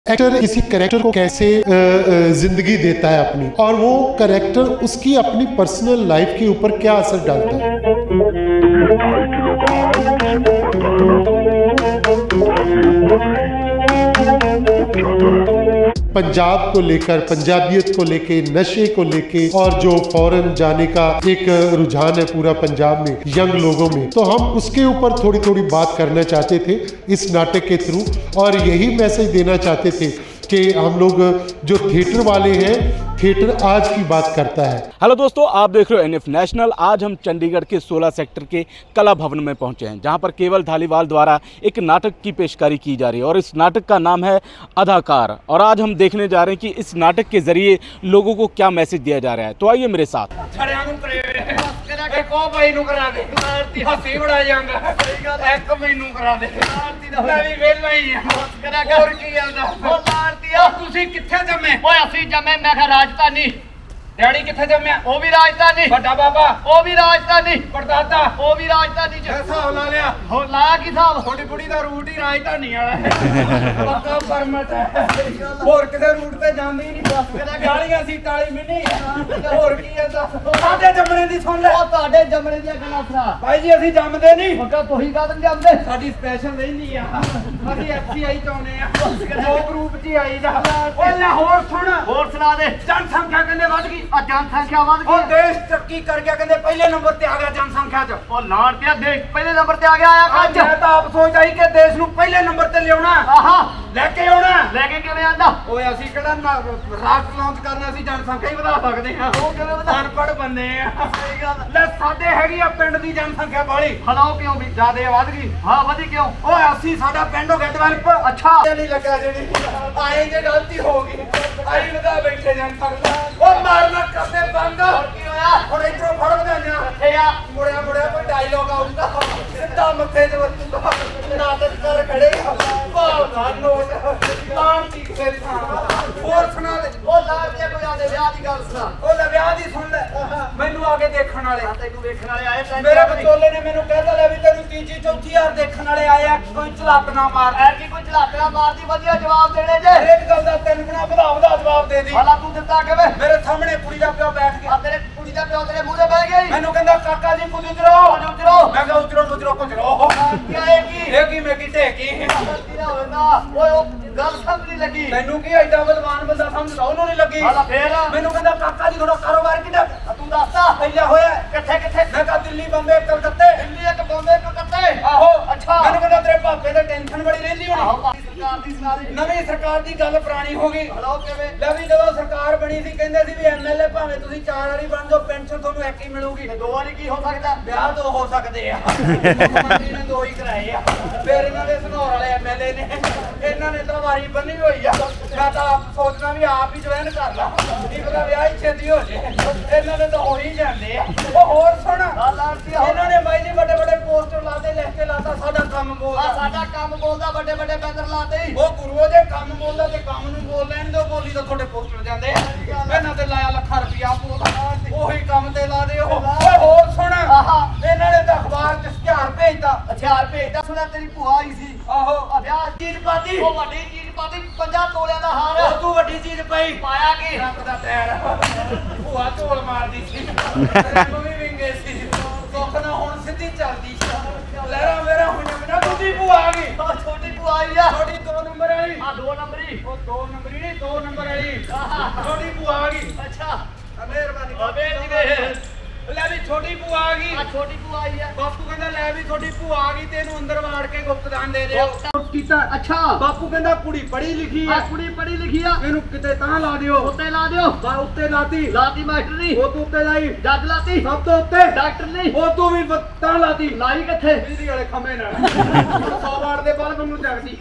Actor किसी character को कैसे जिंदगी देता है अपनी, और वो कैरेक्टर उसकी अपनी पर्सनल लाइफ के ऊपर क्या असर डालता है। पंजाब को लेकर, पंजाबियत को लेके, नशे को लेके, और जो फॉरेन जाने का एक रुझान है पूरा पंजाब में यंग लोगों में, तो हम उसके ऊपर थोड़ी थोड़ी बात करना चाहते थे इस नाटक के थ्रू, और यही मैसेज देना चाहते थे कि हम लोग जो थिएटर वाले हैं, थिएटर आज की बात करता है। हेलो दोस्तों, आप देख रहे हो एनएफ नेशनल। आज हम चंडीगढ़ के 16 सेक्टर के कला भवन में पहुंचे हैं, जहां पर केवल धालीवाल द्वारा एक नाटक की पेशकारी की जा रही है और इस नाटक का नाम है अदाकार। और आज हम देखने जा रहे हैं कि इस नाटक के जरिए लोगों को क्या मैसेज दिया जा रहा है। तो आइए मेरे साथ। राजधानी डैडी किथे जम्मे? वो भी राजधानी। बड़ा बाबा वो भी राजधानी। परदादा वो भी राजधानी। हिसाब ला लिया? हो लाया की हिसाब? थोड़ी बुढ़ी दा रूट ही राजधानी वाला है। पक्का परमट है। होर किते रूट ते जांदी नहीं। बस कदा गालियां सी टाली मिनी। होर की है दस? साडे जमणे दी सुन ले। ओ ਤੁਹਾਡੇ जमणे दी गल्लां सुना। भाई जी ਅਸੀਂ जमदे नहीं। पक्का तुही का जमदे? साडी स्पेशल रहंदी आ। ਅਸੀਂ एफसीआई ਚਾਉਨੇ ਆ। ਉਹ ਗਰੁੱਪ 'ਚ ਆਈ ਜਾ। ਓਏ ਲੈ ਹੋਰ ਸੁਣ। ਹੋਰ ਸੁਣਾ ਦੇ। ਜਨਸੰਖਿਆ ਕਿੰਨੇ ਵੱਧ ਗਈ? जनसंख्या बढ़ गई। देश तरक्की कर गया, कहते पहले नंबर ते आ गया जनसंख्या च। और लाड़ दिया देश पहले नंबर ते आ गया। आया आज मैं तो आप सोच आई कि देश नु पहले नंबर ते लियाना। आहा लेके आना। लेके किवें आंदा? ओए ਅਸੀਂ ਕਿਹੜਾ ਰਾਕਟ ਲਾਂਚ ਕਰਨਾ, ਅਸੀਂ ਜਨਸੰਖਿਆ ਹੀ ਵਧਾ ਸਕਦੇ ਹਾਂ। ਉਹ ਕਿਵੇਂ ਵਧਾ? ਅਨਪੜ੍ਹ ਬੰਦੇ ਆ। ਸਹੀ ਗੱਲ। ਲੈ ਸਾਡੇ ਹੈਗੀ ਆ ਪਿੰਡ ਦੀ ਜਨਸੰਖਿਆ ਬਾਲੀ। ਹਲਾਓ ਕਿਉਂ ਵੀ ਜ਼ਿਆਦੇ ਵੱਧ ਗਈ? ਹਾਂ ਵਧੀ ਕਿਉਂ? ਓਏ ਅਸੀਂ ਸਾਡਾ ਪਿੰਡ ਹੋ ਗਿਆ ਡਿਵੈਲਪ। ਅੱਛਾ ਨਹੀਂ ਲੱਗਾ ਜਿਹੜੀ ਆਏ ਜੇ ਗਲਤੀ ਹੋ ਗਈ। ਆਈ ਵਧਾ ਬੈਠੇ ਜਨਸੰਖਿਆ। ਉਹ ਮਾਰਨਾ ਕਰਦੇ ਬੰਦ। ਕੀ ਹੋਇਆ? ਹੁਣ ਇਧਰੋਂ ਫੜ ਗਈਆਂ। ਕਿੱਥੇ ਆ? ਮੁੜਿਆ ਮੁੜਿਆ ਕੋਈ ਡਾਇਲੋਗ ਆਉਂਦਾ ਸਿੱਧਾ ਮੱਥੇ ਤੇ ਵੱਜੂਗਾ। ਨਾਟਕ ਕਰ ਖੜੇ ਵਾਹ ਨਾਨੋ ਲਾਂ ਕੀ ਕਰੇ ਥਾਂ। ਹੋਰ ਸੁਣਾ ਦੇ। ਉਹ ਲਾ ਦੇ ਕੋਈ ਆਦੇ ਵਿਆਹ ਦੀ ਗੱਲ ਸੁਣਾ। ਉਹ ਲੈ ਵਿਆਹ ਦੀ ਸੁਣ ਲੈ। ਮੈਨੂੰ ਆ ਕੇ ਦੇਖਣ ਵਾਲੇ, ਤੈਨੂੰ ਵੇਖਣ ਵਾਲੇ ਆਏ। ਮੇਰੇ ਬਚੋਲੇ ਨੇ ਮੈਨੂੰ ਕਹਿਦਾ ਲੈ ਵੀ ਤੈਨੂੰ ਤੀਜੀ ਚੌਥੀ ਵਾਰ ਦੇਖਣ ਵਾਲੇ ਆਏ ਆ, ਕੋਈ ਝਲਾਕ ਨਾ ਮਾਰ। ਐ ਕੀ ਕੋਈ ਝਲਾਕ ਨਾ ਮਾਰਦੀ? ਵਧੀਆ ਜਵਾਬ ਦੇਣੇ ਜੇ। ਹਰੇਕ ਗੱਲ ਦਾ ਤੈਨੂੰ ਬਣਾ ਵਧਾ ਜਵਾਬ ਦੇ ਦੀ। ਹਾਲਾ ਤੂੰ ਦਿੱਤਾ ਕਿਵੇਂ? ਮੇਰੇ ਸਾਹਮਣੇ ਕੁੜੀ ਦਾ ਪਿਓ ਬੈਠ ਗਿਆ। ਤੇਰੇ ਕੁੜੀ ਦਾ ਪਿਓ ਤੇਰੇ ਮੂਹਰੇ ਬਹਿ ਗਿਆ। ਮੈਨੂੰ ਕਹਿੰਦਾ ਕਾਕਾ ਜੀ ਕੁਝ ਉਤਰੋ ਉਤਰੋ। ਮੈਂ ਕਿਹਾ ਉਤਰੋ ਉਤਰੋ ਕੁਝਰੋ। ਕੀ ਆਏਗੀ? ਇਹ ਕੀ ਮੈਂ ਕੀ ਢੇਕੀ ਗਲਤੀ ਨਾ ਹੋਵੇਗਾ। ਓਏ ਉਹ ਗੱਲ ਸਮਝ ਨਹੀਂ ਲੱਗੀ। ਤੈਨੂੰ ਕੀ ਐਡਾ ਬਲਵਾਨ ਬੰਦਾ ਸਮਝਦਾ, ਉਹਨੂੰ ਨਹੀਂ ਲੱਗੀ। ਹਾਲਾ ਫੇਰ ਮੈਨੂੰ ਕਹਿੰਦਾ ਕਾਕਾ ਜੀ ਤੁਹਾਡਾ ਕਾਰੋਬਾਰ ਕਿੱਦਾਂ? ਤੂੰ ਦੱਸਦਾ ਪਹਿਲਾਂ ਹੋਇਆ ਕਿੱਥੇ ਕਿੱਥੇ? ਮੈਂ ਕਿਹਾ ਦਿੱਲੀ ਬੰਬੇ ਕਲਕੱਤੇ। ਦਿੱਲੀ ਇੱਕ ਬੰਬੇ ਕਲਕੱਤੇ। ਆਹੋ ਅੱਛਾ। ਮੈਨੂੰ ਕਹਿੰਦਾ ਤੇਰੇ ਭਾਪੇ ਤੇ ਟੈਨਸ਼ਨ ਬੜੀ ਰਹਿੰਦੀ ਹੋਣੀ। ਸਰਕਾਰ ਦੀ ਸੁਣਾ ਦੇ। ਨਵੀਂ ਸਰਕਾਰ ਦੀ ਗੱਲ ਪੁਰਾਣੀ ਹੋ ਗਈ। ਹਲੋ ਕਿਵੇਂ? ਲੈ ਵੀ ਜਦੋਂ ਸਰਕਾਰ ਬਣੀ ਸੀ ਕਹਿੰਦੇ ਸੀ ਵੀ ਐਮਐਲਏ ਭਾਵੇਂ ਤੁਸੀਂ 4 ਵਾਰੀ ਬਣ ਜਾਓ ਪੈਨਸ਼ਨ ਤੁਹਾਨੂੰ ਇੱਕ ਹੀ ਮਿਲੂਗੀ। 2 ਵਾਰੀ ਕੀ ਹੋ ਸਕਦਾ? ਵਿਆਹ 2 ਹੋ ਸਕਦੇ ਆ। ਮੰਤਰੀ ਨੇ 2 ਹੀ ਕਰਾਏ ਆ। ਫਿਰ ਇਹਨਾਂ ਦੇ ਸਨੌਰ ਵਾਲੇ ਐਮਐਲਏ ਨੇ ਇਹਨਾਂ ਨੇ ਤਾਂ ਵਾਰੀ ਬੰਨੀ ਹੋਈ ਆ। ਮੈਂ ਤਾਂ ਆਪ ਸੋਚਣਾ ਵੀ ਆਪ ਹੀ ਜੁਆਇਨ ਕਰ ਲਾ, ਕੀ ਪਤਾ ਵਿਆਹ ਹੀ ਛੇਤੀ ਹੋ ਜੇ। ਇਹਨਾਂ ਦੇ ਤਾਂ ਹੋ ਹੀ ਜਾਂਦੇ ਆ। ਉਹ ਹੋਰ ਸੁਣ, ਇਹਨਾਂ ਨੇ ਬਾਈ ਜੀ ਵੱਡੇ ਵੱਡੇ ਪੋਸਟਰ ਲਾਤੇ, ਲਿਖ ਕੇ ਲਾਤਾ ਸਾਡਾ ਕੰਮ ਬੋਲਦਾ। ਸਾਡਾ ਕੰਮ ਬੋਲਦਾ, ਵੱਡੇ ਵੱਡੇ ਬੈਨਰ ਲਾਤੇ। ਉਹ ਗੁਰੂਓ ਜੇ ਕੰਮ ਬੋਲਦਾ ਤੇ ਕੰਮ ਨੂੰ ਬੋਲ ਲੈਣ ਦਿਓ, ਬੋਲੀ ਤਾਂ ਤੁਹਾਡੇ ਪੋਸਟਰ ਜਾਂਦੇ ਆ। ਇਹਨਾਂ ਤੇ ਲਾਇਆ ਲੱਖਾਂ ਰੁਪਇਆ ਉਹੀ ਕੰਮ ਤੇ ਲਾ ਦਿਓ। ਓਏ ਹੋਰ ਸੁਣ, ਇਹਨਾਂ ਨੇ ਤਾਂ ਅਖਬਾਰ 'ਚ ਹਥਿਆਰ ਭੇਜਦਾ। ਹਥਿਆਰ ਭੇਜਦਾ? ਸੁਣਿਆ ਤੇਰੀ ਭੂਆ ਆਈ ਸੀ। ਆਹੋ ਵਿਆਹ ਚੀਜ਼ ਪਾਤੀ। ਉਹ ਵੱਡੀ ਚੀਜ਼ ਪਾਤੀ, 50 ਤੋਲਿਆਂ ਦਾ ਹਾਰ। ਉਹ ਤੂੰ ਵੱਡੀ ਚੀਜ਼ ਪਈ। ਪਾਇਆ ਕੀ? ਰੱਬ ਦਾ ਪੈਰ। ਭੂਆ ਝੋਲ ਮਾਰਦੀ ਸੀ, ਮੰਮੀ ਵਿੰਗੇ ਸੀ। ਸੁੱਖ ਨਾ ਹੁਣ ਸਿੱਧੀ ਚੱਲਦੀ ਲਹਿਰਾ ਮੇਰਾ ਹੋਈਆਂ ਬਿਨਾ। ਦੂਜੀ ਭੂਆ ਆ ਗਈ। ਛੋਟੀ ਭੂਆ ਆਈ ਆ। ਛੋਟੀ 2 ਨੰਬਰ ਵਾਲੀ। 2 ਨੰਬਰੀ। ਉਹ 2 ਨੰਬਰੀ ਨਹੀਂ, 2 ਨੰਬਰ ਵਾਲੀ ਛੋਟੀ ਭੂਆ ਆ ਗਈ। ਅੱਛਾ ਮਿਹਰਬਾਨੀ। ਅਬੇ ਜੀ ਲੈ ਵੀ ਛੋਟੀ ਭੂਆ ਆ ਗਈ। ਛੋਟੀ ਭੂਆ ਆਈ ਆ। ਬਾਪੂ ਕਹਿੰਦਾ ਲੈ ਵੀ ਤੁਹਾਡੀ ਭੂਆ ਆ ਗਈ ਤੇ ਇਹਨੂੰ ਅੰਦਰ ਵਾੜ ਕੇ ਗੁਪਤਦਾਨ ਦੇ ਦਿਓ। ਕੀਤਾ? ਅੱਛਾ। ਬਾਪੂ ਕਹਿੰਦਾ ਕੁੜੀ ਪੜ੍ਹੀ ਲਿਖੀ ਆ। ਕੁੜੀ ਪੜ੍ਹੀ ਲਿਖੀ ਆ, ਇਹਨੂੰ ਕਿਤੇ ਤਾਂ ਲਾ ਦਿਓ। ਉੱਤੇ ਲਾ ਦਿਓ। ਉੱਤੇ ਲਾਤੀ। ਲਾਤੀ ਮਾਸਟਰ ਨਹੀਂ। ਉਹ ਤੂੰ ਉੱਤੇ ਲਾਈ। ਜੱਜ ਲਾਤੀ। ਸਭ ਤੋਂ ਉੱਤੇ ਡਾਕਟਰ ਨਹੀਂ। ਉਹ ਤੂੰ ਵੀ ਤਾਂ ਲਾਤੀ। ਲਾਈ ਕਿੱਥੇ? ਬਿਜਲੀ ਵਾਲੇ ਖੰਭੇ ਨਾਲ। 100 ਵਾਟ ਦੇ ਬਲਬ ਨੂੰ ਜਗਦੀ।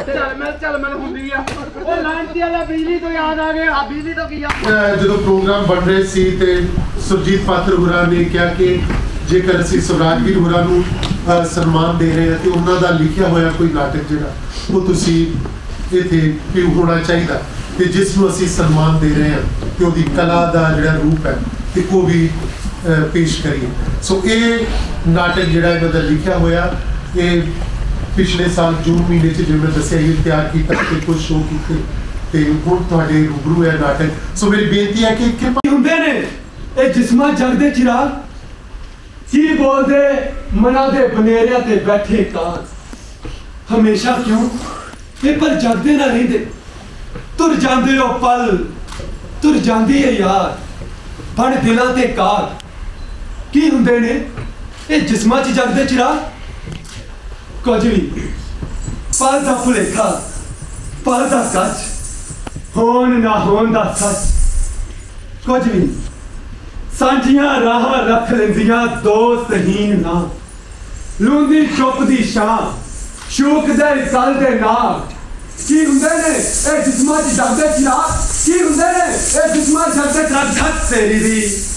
ਚੱਲ ਮਿਲ ਹੁੰਦੀ ਆ। ਉਹ ਲਾਂਟੀ ਵਾਲਾ ਬਿਜਲੀ ਤੋਂ ਯਾਦ ਆ ਗਿਆ। ਬਿਜਲੀ ਤੋਂ ਕੀ ਆ? ਜਦੋਂ ਪ੍ਰੋਗਰਾਮ ਬਣ ਰਹੇ ਸੀ ਤੇ ਸੁਰਜੀਤ ਪਾਤਰ ਹੋਰਾਂ ਨੇ ਕਿਹਾ ਕਿ ਜੇਕਰ ਅਸੀਂ ਸਵਰਾਜਵੀਰ ਹੋਰਾਂ ਨੂੰ ਸਨਮਾਨ ਦੇ ਰਹੇ ਹਾਂ ਤੇ ਉਹਨਾਂ ਦਾ ਲਿਖਿਆ ਹੋਇਆ ਕੋਈ ਨਾਟਕ ਜਿਹੜਾ ਉਹ ਤੁਸੀਂ ਇੱਥੇ ਕਿਉਂ ਹੋਣਾ ਚਾਹੀਦਾ, ਤੇ ਜਿਸ ਨੂੰ ਅਸੀਂ ਸਨਮਾਨ ਦੇ ਰਹੇ ਹਾਂ ਤੇ ਉਹਦੀ ਕਲਾ ਦਾ ਜਿਹੜਾ ਰੂਪ ਹੈ ਤੇ ਉਹ ਵੀ ਪੇਸ਼ ਕਰੀਏ। ਸੋ ਇਹ ਨਾਟਕ ਜਿਹੜਾ ਇਹਨਾਂ ਦਾ ਲਿਖਿਆ ਹੋਇਆ, ਇਹ पिछले साल जून महीने जिन्होंने दसिया ही तैयार किया कुछ शो किए ते हुण तुहाडे रूबरू है नाटक। सो मेरी बेनती है कि कृपा हुंदे ने ए जिस्मां जगदे चिराग की बोलदे मना दे बनेरिया ते बैठे काज हमेशा क्यों ये पर जगदे ना रहिंदे तुर जांदे हो पल तुर जांदी है यार बन दिलां ते काग की हुंदे ने ए जिस्मां च जगदे चिराग कुछ भी पल दा भुलेखा पल दा सच होन ना होन दा सच कुछ भी सांझियां राह रख लेंदियां दोस्तहीन ना लूंदी चुप दी शाम शूक दे गल दे नाग की हुंदे ने ए जिस्मां च जगदे चिराग की हुंदे ने ए जिस्मां जगदे चिराग धत तेरी दी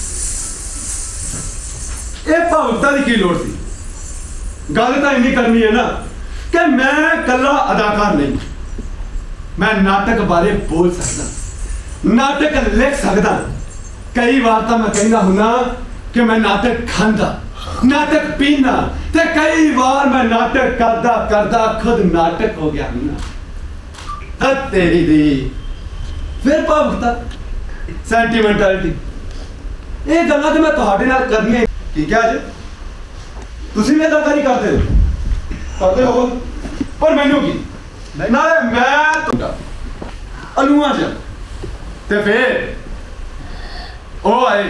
ए भावुकता दी की लोड़ सी गल तो इन्नी करनी है ना कि मैं कला अदाकार नहीं मैं नाटक बारे बोल सकता नाटक लिख सकता कई बार तो मैं कहना हुना कि मैं नाटक खांदा नाटक पीना ते कई बार मैं नाटक करदा करदा खुद नाटक हो गया हुना तेरी दी फिर भावुकता सेंटिमेंटलिटी ये गल्लां ते मैं तुहाडे नाल करनी ठीक है जी तुसी भी अदाकारी करते हो पर मैनू की नाले मैं अलूआ च ते फिर ओ आए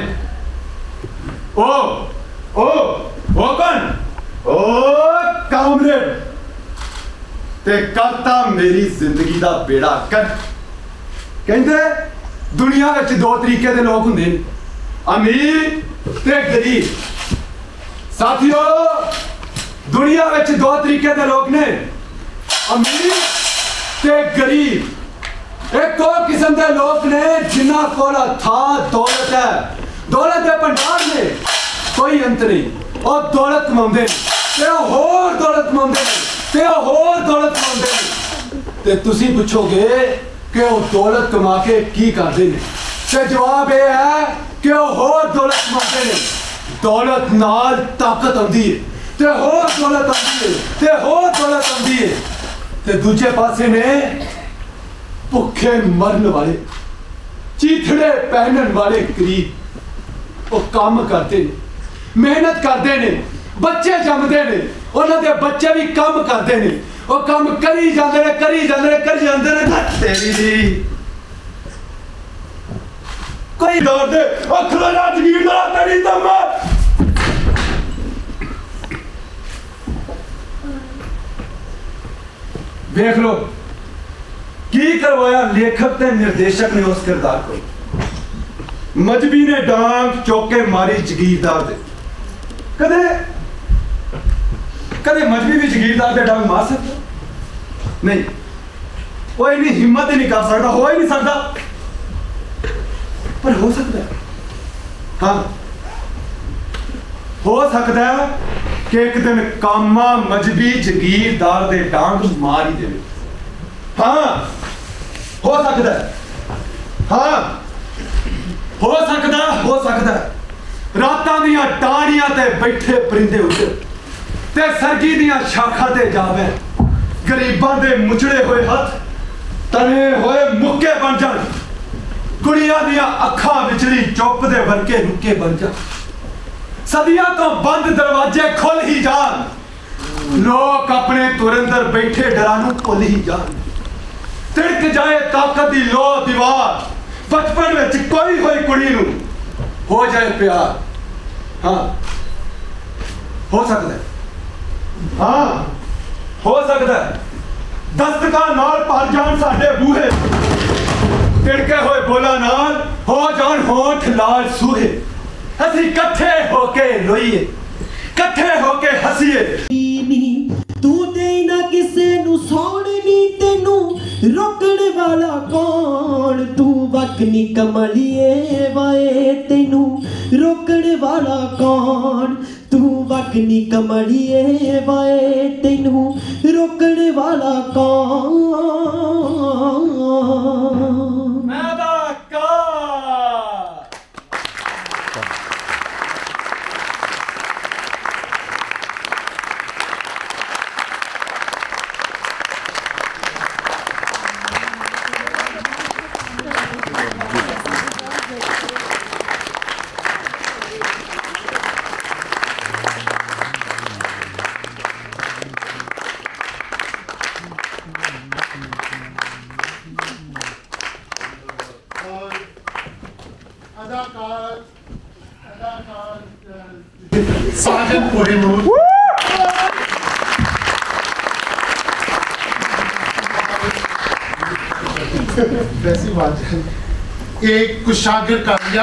ओ कौन ओ कामरेड ते करता मेरी जिंदगी दा बेड़ा कर कहंदे दुनिया विच दो तरीके दे लोग हुंदे ने अमीर ते गरीब साथियों दुनिया विच दो तरीके के लोग ने अमीर ते गरीब एक दो किस्म के लोग ने जिन्हां कोल था दौलत है दौलत के भंडार ने कोई अंत नहीं और दौलत कमाउंदे ते होर दौलत कमाउंदे ते होर दौलत कमाउंदे ते तुसी पुछोगे कि वो दौलत कमा के की करदे ने ते जवाब ये है कि वो होर दौलत कमाउंदे ने दौलत नाल ताकत आती है ते होर दौलत आती है ते होर दौलत आती है ते दूजे पासे ने भुखे मरन वाले चीथड़े पहनन वाले गरीब वो काम करते ने मेहनत करते ने बच्चे जमते ने उन्होंने बच्चे भी काम करते ने वो काम करी जाते ने करी जाते ने करी जाते ने तेरी दी कोई दौर दे अखला जगीरदार तेरी दम देख लो की करवाया लेखक ते निर्देशक ने उस किरदार को मजबी ने डांग चौके मारी जगीरदार दे कदे कदे मजबी भी जगीरदार दे डांग मार सकता नहीं वो इन्नी हिम्मत ही नहीं कर सकता हो ही नहीं सकता पर हो सकता है हाँ हो सकता है कि एक दिन कामा मजबी जगीरदार दे डांग मार ही दे हाँ हो सकता है हाँ हो सकता है रातां दियां टाणियां ते बैठे परिंदे उड़ ते सरगी दियां शाखां ते जावे गरीबां दे मुचड़े हुए हथ तने होए मुक्के बन जान कुड़ियां दियां अखां विचली चुप दे वरके रुके बन जान सदियां तो बंद दरवाजे खुल ही जान लोग अपने तुरंदर बैठे डरानू भुल ही जान तिड़क जाए ताकत दी लो दीवार बचपन में कोई होई कुड़ी नू हो जाए प्यार हाँ हो सकता है हाँ हो सकता है दस्तका नाल भर जान साडे बूहे तिड़के होए बोला नाल हो जान होठ लाल सूहे असी कट्ठे होके रोइए कट्ठे होके हसीए तू दे ना किसे नू सोनी तेनू रोकण वाला कौन तू वकनी कमलिए वाए तेनू रोकण वाला कौन तू वकनी कमलिए वाए तेनू रोकण वाला कौन साजन कोहिनूर, वैसी बात है। एक कुशागर कालिया,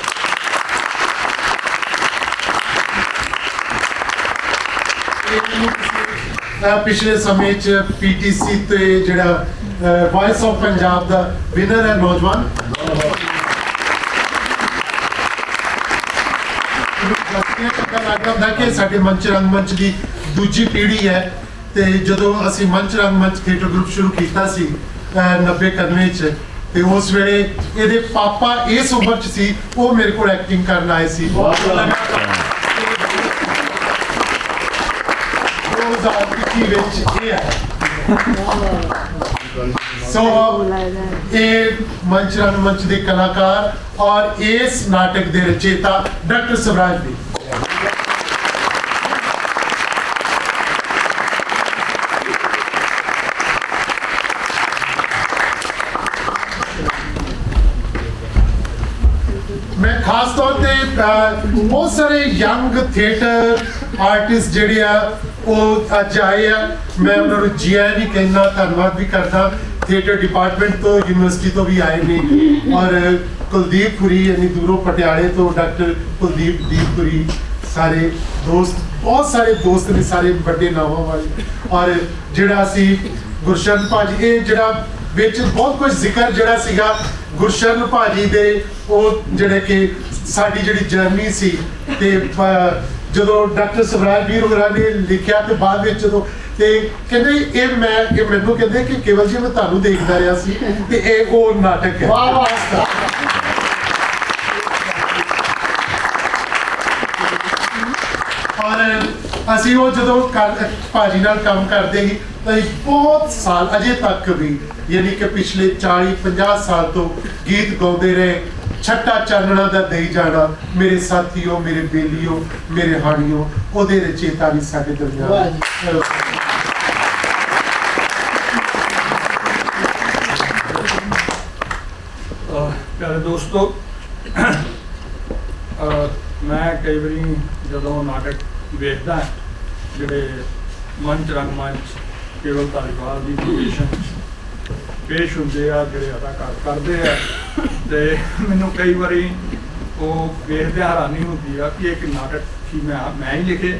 पिछले समय च PTC ते जिहड़ा वॉइस ऑफ पंजाब दा विनर है नौजवान। लगता कि साडे मंच रंगमंच की दूजी पीढ़ी है, तो जो असी मंच रंगमंच थिएटर ग्रुप शुरू किया 90 च, ते उस वेले इहदे पापा इस उम्र च सी, वो मेरे को एक्टिंग करन आए सी। 2021 विच ये है। सो ये मंच रंगमंच के कलाकार और इस नाटक के रचेता डॉक्टर स्वराज भी। मैं खास तौर पे बहुत सारे यंग थिएटर आर्टिस्ट जिहड़े आ वो अज आए आ, मैं उन्होंने जी आई भी कहना, धन्यवाद भी करता। थिएटर डिपार्टमेंट तो यूनिवर्सिटी तो भी आए ने, और कुलदीप पुरी यानी दूरों पटियाले तो डॉक्टर कुलदीप पुरी, सारे दोस्त, बहुत सारे दोस्त ने, सारे बड़े नावां वाले। और जिहड़ा असी गुरशरण भाजी, ये जिहड़ा विच बहुत कुछ जिक्र जिहड़ा सीगा गुरशरण भाजी दे, वो जिहड़े कि साडी जिहड़ी जर्नी सी, ते जो डॉक्टर स्वराज वीर होरां ने लिखिया, तो बाद में जो कहते ये मैनू कहते कि केवल जी मैं तुहानू देखदा रहा सी, ते ये वो नाटक है। और असी वो जो भाजी नाल काम करते ही बहुत साल अजे तक भी, यानी कि पिछले 40-50 साल तो गीत गाते रहे। छट्टा चानना दा दई जाना, मेरे साथियों, मेरे बेलियों, मेरे हानियों, ओदे रचेता भी साडे दरमियान। प्यारे दोस्तों, मैं कई बारी जो नाटक वेखदा जिहड़े मंच रंगमंच केवल धालीवाल की लोकेशन पेश होंगे आ, जिहड़े अदाकार करते हैं, तो मैनू कई बारी वो वेखदे हैरानी होती है कि एक नाटक ही मैं ही लिखे।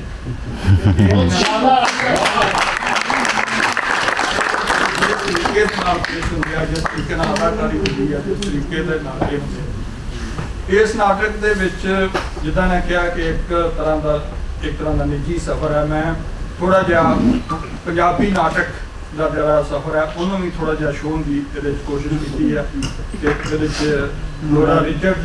जिस तरीके अदाकारी होती है, जिस तरीके के नारे होंगे इस नाटक के जिदा ने कहा कि एक तरह का निजी सफ़र है। मैं थोड़ा जहा पंजाबी नाटक का जरा सफ़र है उन्होंने भी थोड़ा जहा शोन की कोशिश की है। लोरा रिचर्ड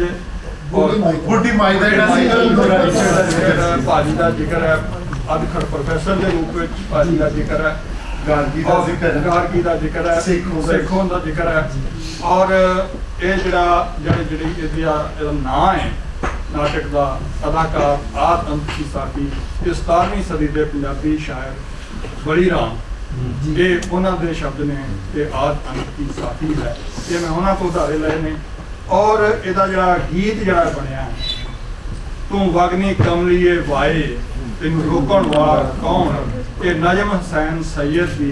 भाजी का जिक्र है, अधखड़ प्रोफैसर के रूप में भाजी का जिक्र है, गार्गी का जिक्र है, सेखों का जिक्र है। और ये जो नाम है नाटक का अदाकार आद अंत की साथी, 17वीं सदी के पंजाबी शायर बली राम, ये उन्होंने शब्द ने कि आद अंत की साथी है, ये मैं उन्होंने को उधारे लए ने। और यदा जरा गीत जरा बनया तू वगनी कमलीए वाए तेन रोकण वाला कौन, ये नजम हुसैन सैयद की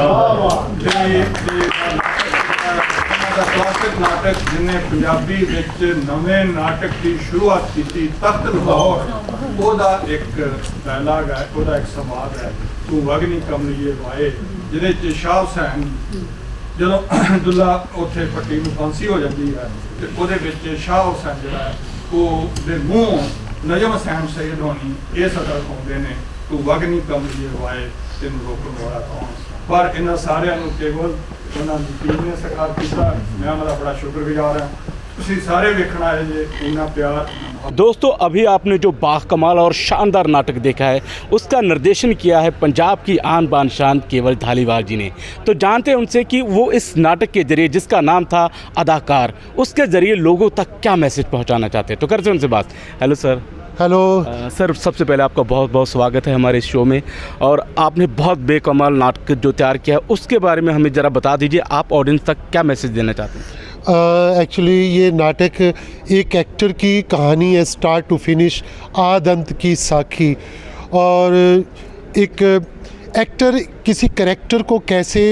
क्लासिक नाटक जिन्हें पंजाबी विच नवे नाटक की शुरुआत की, तख्त लाहौर ओदा एक डायलॉग है, ओदा एक संवाद है, तू वगनी कमलीए वाए, जिहदे शाह हुसैन जो दुल्ला उत्थे पट्टी में फांसी हो जाती है, तो वो शाह हुसैन जो है वो दे मूँह नजम हुसैन सैयद होनी ये सदर पाते हैं, तू वगनी कमलीए वाए तेन रोकण वाला कौन। पर इन्होंने सारिਆਂ ਨੂੰ केवल उन्होंने टीम ने सरकार किया, मैं उन्होंने बड़ा शुक्रगुजार हाँ। तुसीं सारे वेखण आए जे, इन्ना प्यार। दोस्तों, अभी आपने जो बाकमाल और शानदार नाटक देखा है उसका निर्देशन किया है पंजाब की आन बान शान केवल धालीवाल जी ने। तो जानते हैं उनसे कि वो इस नाटक के जरिए, जिसका नाम था अदाकार, उसके ज़रिए लोगों तक क्या मैसेज पहुंचाना चाहते हैं। तो करते हैं उनसे बात। Hello sir. हेलो सर, सबसे पहले आपका बहुत बहुत स्वागत है हमारे इस शो में। और आपने बहुत बेकमाल नाटक जो तैयार किया है उसके बारे में हमें ज़रा बता दीजिए, आप ऑडियंस तक क्या मैसेज देना चाहते हैं। एक्चुअली ये नाटक एक एक्टर की कहानी है, स्टार्ट टू फिनिश, आद अंत की साखी। और एक एक्टर किसी करैक्टर को कैसे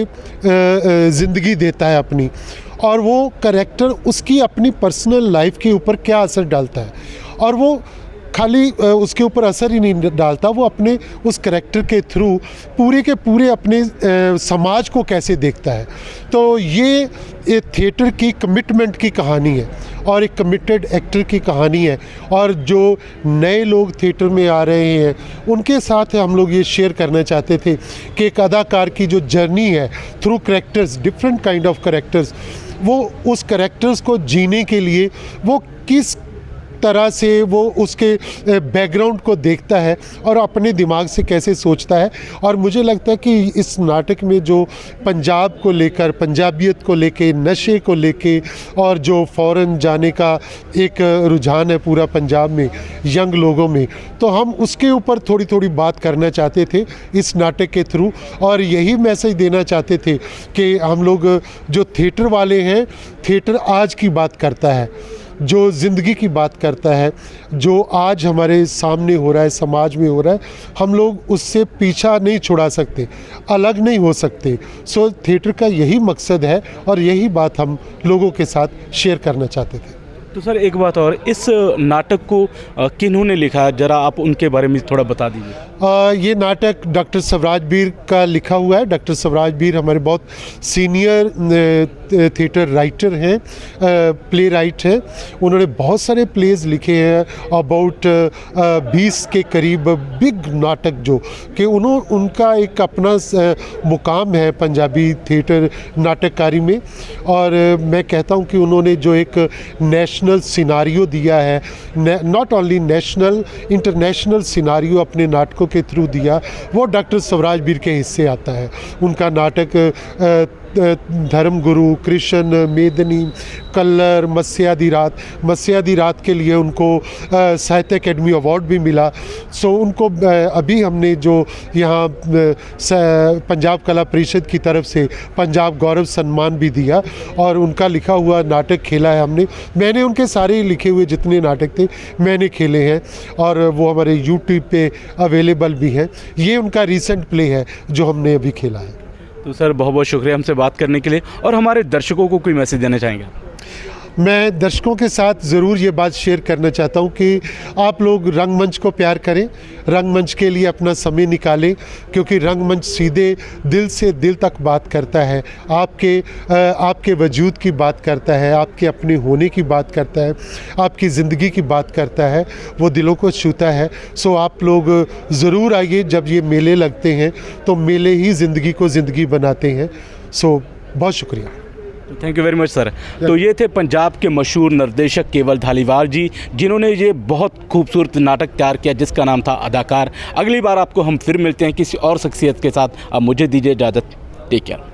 ज़िंदगी देता है अपनी, और वो करैक्टर उसकी अपनी पर्सनल लाइफ के ऊपर क्या असर डालता है, और वो खाली उसके ऊपर असर ही नहीं डालता, वो अपने उस करैक्टर के थ्रू पूरे के पूरे अपने समाज को कैसे देखता है। तो ये थिएटर की कमिटमेंट की कहानी है और एक कमिटेड एक्टर की कहानी है। और जो नए लोग थिएटर में आ रहे हैं उनके साथ हम लोग ये शेयर करना चाहते थे कि एक अदाकार की जो जर्नी है through characters, different kind of characters, वो उस करैक्टर्स को जीने के लिए वो किस तरह से वो उसके बैकग्राउंड को देखता है और अपने दिमाग से कैसे सोचता है। और मुझे लगता है कि इस नाटक में जो पंजाब को लेकर, पंजाबियत को लेके, नशे को लेके, और जो फ़ॉरेन जाने का एक रुझान है पूरा पंजाब में यंग लोगों में, तो हम उसके ऊपर थोड़ी थोड़ी बात करना चाहते थे इस नाटक के थ्रू। और यही मैसेज देना चाहते थे कि हम लोग जो थिएटर वाले हैं, थिएटर आज की बात करता है, जो ज़िंदगी की बात करता है, जो आज हमारे सामने हो रहा है, समाज में हो रहा है, हम लोग उससे पीछा नहीं छुड़ा सकते, अलग नहीं हो सकते। सो थिएटर का यही मकसद है और यही बात हम लोगों के साथ शेयर करना चाहते थे। तो सर एक बात और, इस नाटक को किन्होंने लिखा है, ज़रा आप उनके बारे में थोड़ा बता दीजिए। ये नाटक डॉक्टर स्वराज बीर का लिखा हुआ है। डॉक्टर स्वराज बीर हमारे बहुत सीनियर थिएटर राइटर हैं, प्ले राइट हैं। उन्होंने बहुत सारे प्लेज लिखे हैं, अबाउट 20 के करीब बिग नाटक, जो कि उनका एक अपना मुकाम है पंजाबी थिएटर नाटककारी में। और मैं कहता हूँ कि उन्होंने जो एक नेशनल सिनारियो दिया है, not only national, international scenario अपने नाटकों के थ्रू दिया, वो डॉक्टर स्वराज बीर के हिस्से आता है। उनका नाटक धर्मगुरु, कृष्ण, मेदनी, कल्लर, मस्यादी रात के लिए उनको साहित्य अकेडमी अवार्ड भी मिला। सो उनको अभी हमने जो यहाँ पंजाब कला परिषद की तरफ से पंजाब गौरव सम्मान भी दिया, और उनका लिखा हुआ नाटक खेला है हमने। मैंने उनके सारे लिखे हुए जितने नाटक थे मैंने खेले हैं, और वो हमारे यूट्यूब पे अवेलेबल भी हैं। ये उनका रीसेंट प्ले है जो हमने अभी खेला है। तो सर बहुत बहुत शुक्रिया हमसे बात करने के लिए। और हमारे दर्शकों को कोई मैसेज देना चाहेंगे? मैं दर्शकों के साथ ज़रूर ये बात शेयर करना चाहता हूँ कि आप लोग रंगमंच को प्यार करें, रंगमंच के लिए अपना समय निकालें, क्योंकि रंगमंच सीधे दिल से दिल तक बात करता है, आपके वजूद की बात करता है, आपके अपने होने की बात करता है, आपकी ज़िंदगी की बात करता है, वो दिलों को छूता है। सो आप लोग ज़रूर आइए, जब ये मेले लगते हैं तो मेले ही ज़िंदगी को ज़िंदगी बनाते हैं। सो बहुत शुक्रिया, thank you very much sir. तो ये थे पंजाब के मशहूर निर्देशक केवल धालीवाल जी, जिन्होंने ये बहुत खूबसूरत नाटक तैयार किया जिसका नाम था अदाकार। अगली बार आपको हम फिर मिलते हैं किसी और शख्सियत के साथ। अब मुझे दीजिए इजाज़त, टेक केयर।